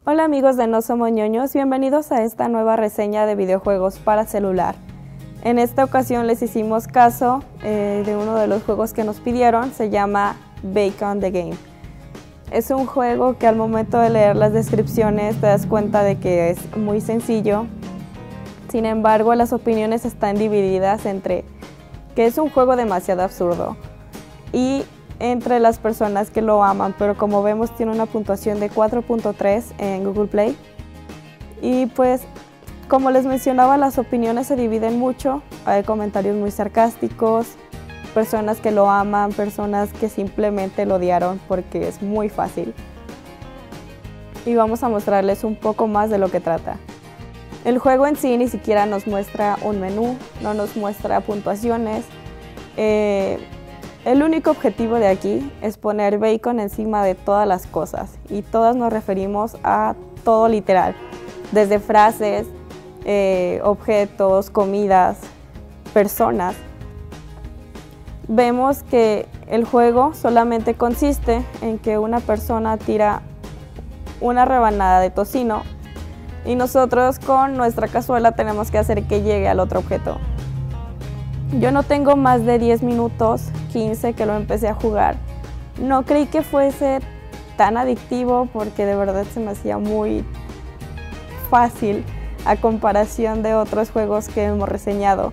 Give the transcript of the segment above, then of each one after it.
Hola amigos de No Somos Ñoños, bienvenidos a esta nueva reseña de videojuegos para celular. En esta ocasión les hicimos caso de uno de los juegos que nos pidieron, se llama Bacon the Game. Es un juego que al momento de leer las descripciones te das cuenta de que es muy sencillo. Sin embargo, las opiniones están divididas entre que es un juego demasiado absurdo y entre las personas que lo aman, pero como vemos tiene una puntuación de 4.3 en Google Play. Y pues, como les mencionaba, las opiniones se dividen mucho. Hay comentarios muy sarcásticos, personas que lo aman, personas que simplemente lo odiaron porque es muy fácil. Y vamos a mostrarles un poco más de lo que trata. El juego en sí ni siquiera nos muestra un menú, no nos muestra puntuaciones. El único objetivo de aquí es poner bacon encima de todas las cosas, y todas nos referimos a todo literal, desde frases, objetos, comidas, personas. Vemos que el juego solamente consiste en que una persona tira una rebanada de tocino y nosotros con nuestra cazuela tenemos que hacer que llegue al otro objeto. Yo no tengo más de 10 minutos, 15 que lo empecé a jugar. No creí que fuese tan adictivo porque de verdad se me hacía muy fácil a comparación de otros juegos que hemos reseñado.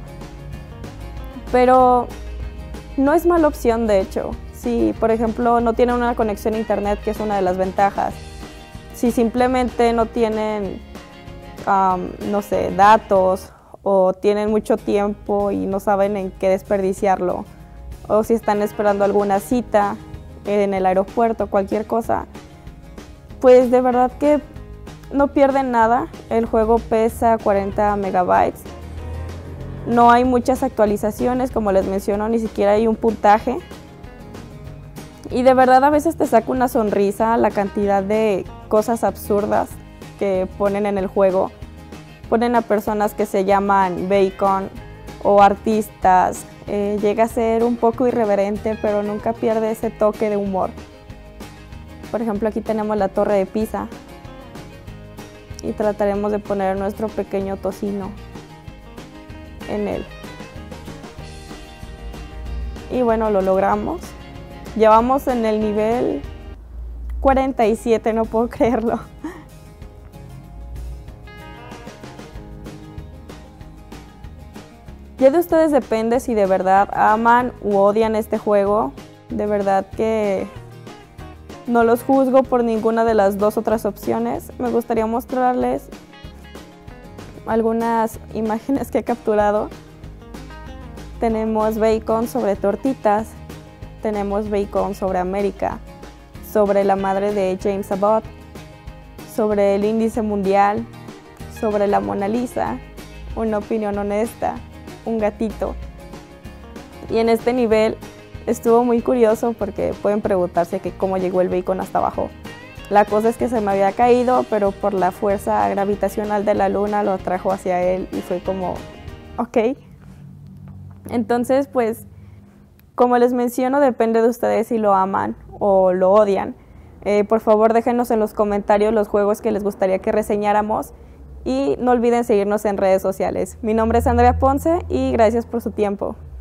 Pero no es mala opción, de hecho. Si, por ejemplo, no tienen una conexión a internet, que es una de las ventajas. Si simplemente no tienen, no sé, datos, o tienen mucho tiempo y no saben en qué desperdiciarlo, o si están esperando alguna cita en el aeropuerto, cualquier cosa, pues de verdad que no pierden nada. El juego pesa 40 megabytes, no hay muchas actualizaciones, como les menciono, ni siquiera hay un puntaje, y de verdad a veces te saca una sonrisa la cantidad de cosas absurdas que ponen en el juego. Ponen a personas que se llaman Bacon o artistas. Llega a ser un poco irreverente, pero nunca pierde ese toque de humor. Por ejemplo, aquí tenemos la Torre de Pisa y trataremos de poner nuestro pequeño tocino en él. Y bueno, lo logramos. Ya vamos en el nivel 47, no puedo creerlo. Ya de ustedes depende si de verdad aman u odian este juego. De verdad que no los juzgo por ninguna de las dos otras opciones. Me gustaría mostrarles algunas imágenes que he capturado. Tenemos bacon sobre tortitas, tenemos bacon sobre América, sobre la madre de James Abbott, sobre el índice mundial, sobre la Mona Lisa, una opinión honesta, un gatito. Y en este nivel estuvo muy curioso porque pueden preguntarse que cómo llegó el bacon hasta abajo. La cosa es que se me había caído, pero por la fuerza gravitacional de la luna lo trajo hacia él y fue como, ok. Entonces, pues, como les menciono, depende de ustedes si lo aman o lo odian. Por favor, déjenos en los comentarios los juegos que les gustaría que reseñáramos. Y no olviden seguirnos en redes sociales. Mi nombre es Andrea Ponce y gracias por su tiempo.